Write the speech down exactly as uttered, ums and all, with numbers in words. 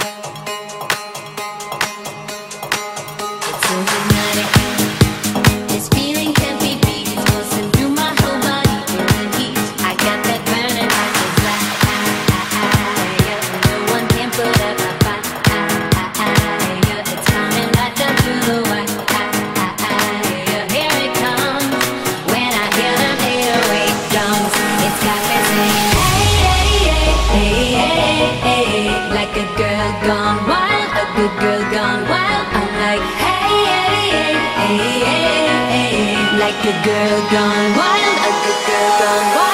Like a girl gone wild, a good girl gone wild. I'm like, hey, hey, hey, hey, hey, hey. Like a girl gone wild, a good girl gone wild.